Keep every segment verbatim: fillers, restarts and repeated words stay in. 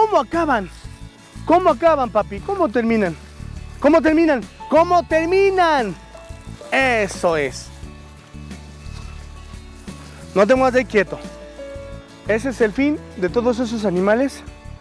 ¿Cómo acaban? ¿Cómo acaban, papi? ¿Cómo terminan? ¿Cómo terminan? ¿Cómo terminan? Eso es. No te muevas de ahí quieto. Ese es el fin de todos esos animales,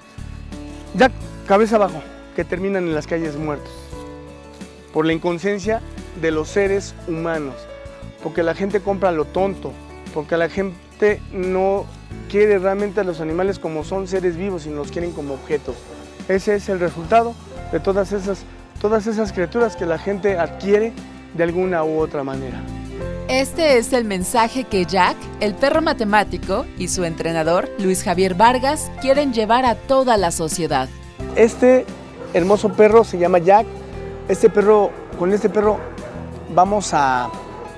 ya cabeza abajo, que terminan en las calles muertos. Por la inconsciencia de los seres humanos. Porque la gente compra lo tonto. Porque la gente no quiere realmente a los animales como son seres vivos, sino los quieren como objetos. Ese es el resultado de todas esas, todas esas criaturas que la gente adquiere de alguna u otra manera. Este es el mensaje que Jack, el perro matemático, y su entrenador, Luis Javier Vargas, quieren llevar a toda la sociedad. Este hermoso perro se llama Jack. Este perro, con este perro vamos a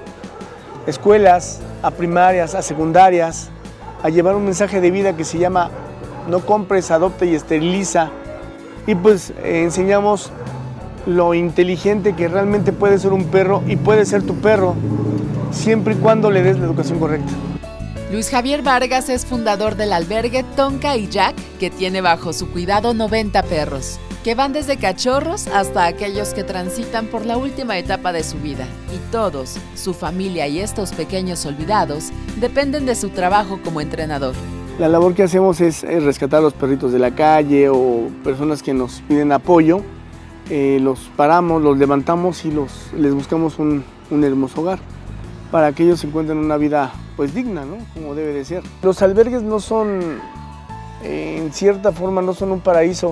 escuelas, a primarias, a secundarias, a llevar un mensaje de vida que se llama no compres, adopta y esteriliza. Y pues eh, enseñamos lo inteligente que realmente puede ser un perro y puede ser tu perro, siempre y cuando le des la educación correcta. Luis Javier Vargas es fundador del albergue Tonka y Jack, que tiene bajo su cuidado noventa perros, que van desde cachorros hasta aquellos que transitan por la última etapa de su vida. Y todos, su familia y estos pequeños olvidados, dependen de su trabajo como entrenador. La labor que hacemos es, es rescatar a los perritos de la calle o personas que nos piden apoyo. Eh, los paramos, los levantamos y los, les buscamos un, un hermoso hogar para que ellos encuentren una vida pues digna, ¿no? Como debe de ser. Los albergues no son, eh, en cierta forma, no son un paraíso,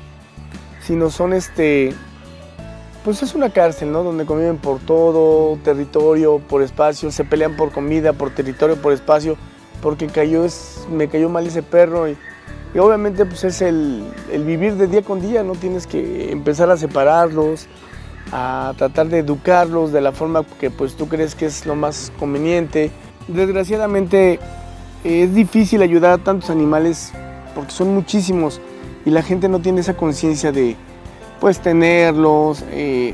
sino son este, pues es una cárcel, ¿no? Donde conviven por todo, territorio, por espacio, se pelean por comida, por territorio, por espacio, porque cayó, es, me cayó mal ese perro y, y obviamente pues es el, el vivir de día con día, ¿no? Tienes que empezar a separarlos, a tratar de educarlos de la forma que pues tú crees que es lo más conveniente. Desgraciadamente es difícil ayudar a tantos animales porque son muchísimos y la gente no tiene esa conciencia de pues tenerlos eh,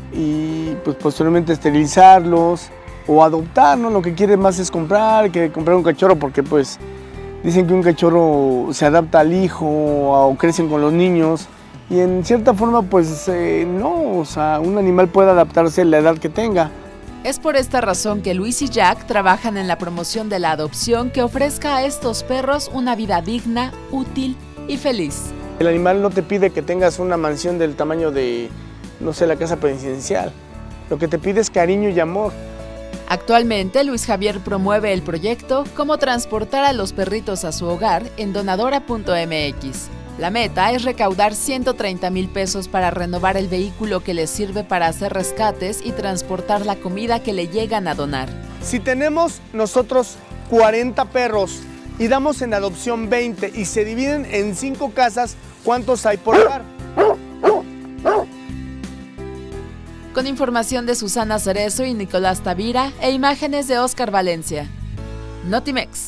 y pues posteriormente esterilizarlos o adoptar, ¿no? Lo que quiere más es comprar, que comprar un cachorro porque pues dicen que un cachorro se adapta al hijo o crecen con los niños. Y en cierta forma, pues eh, no, o sea, un animal puede adaptarse a la edad que tenga. Es por esta razón que Luis y Jack trabajan en la promoción de la adopción que ofrezca a estos perros una vida digna, útil y feliz. El animal no te pide que tengas una mansión del tamaño de, no sé, la casa presidencial. Lo que te pide es cariño y amor. Actualmente, Luis Javier promueve el proyecto Cómo transportar a los perritos a su hogar en donadora punto m x. La meta es recaudar ciento treinta mil pesos para renovar el vehículo que les sirve para hacer rescates y transportar la comida que le llegan a donar. Si tenemos nosotros cuarenta perros y damos en adopción veinte y se dividen en cinco casas, ¿cuántos hay por hogar? Con información de Susana Cerezo y Nicolás Tavira e imágenes de Oscar Valencia. Notimex.